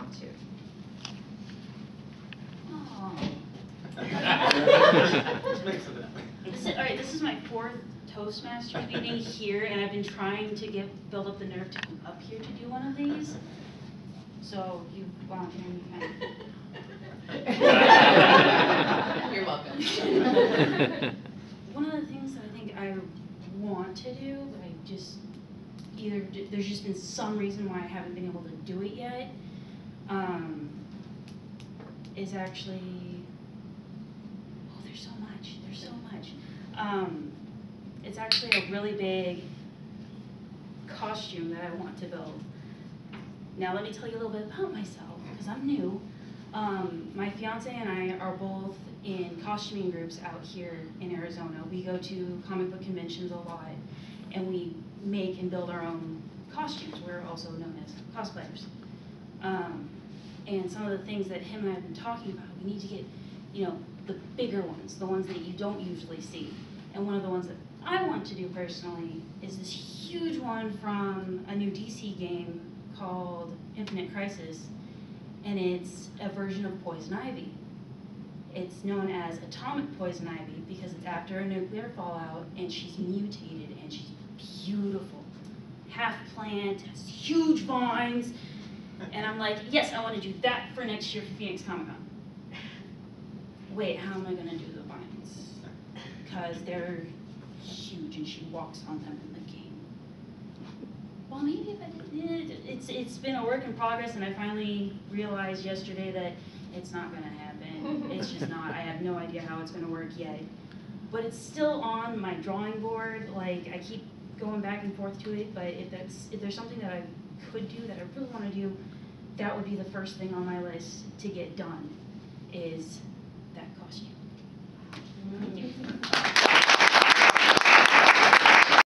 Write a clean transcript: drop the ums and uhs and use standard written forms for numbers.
want to. Oh. This is my 4th Toastmasters meeting here, and I've been trying to build up the nerve to come up here to do one of these. So you volunteer me You're welcome. One of the things that I think I want to do, but I just there's just been some reason why I haven't been able to do it yet, is actually, oh, there's so much. It's actually a really big costume that I want to build. Now let me tell you a little bit about myself, because I'm new. My fiance and I are both in costuming groups out here in Arizona. We go to comic book conventions a lot, and we make and build our own costumes. We're also known as cosplayers. And some of the things that him and I have been talking about, we need to get, the bigger ones, the ones that you don't usually see. And one of the ones that I want to do personally is this huge one from a new DC game called Infinite Crisis, and it's a version of Poison Ivy. It's known as Atomic Poison Ivy because it's after a nuclear fallout, and she's mutated, and she's beautiful. Half plant, has huge vines, and I'm like, yes, I want to do that for next year for Phoenix Comic Con. Wait, how am I going to do the vines? Because they're huge, and she walks on them in the game. Well, maybe if I did, it's been a work in progress, and I finally realized yesterday that it's not going to happen. It's just not. I have no idea how it's going to work yet. But it's still on my drawing board. Like, I keep going back and forth to it, but if there's something that I could do that I really want to do, that would be the first thing on my list to get done, is